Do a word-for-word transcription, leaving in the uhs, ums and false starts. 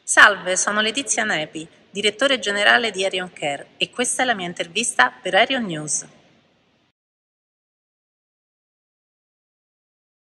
Salve, sono Letizia Nepi, direttore generale di Arion Care e questa è la mia intervista per Arion News.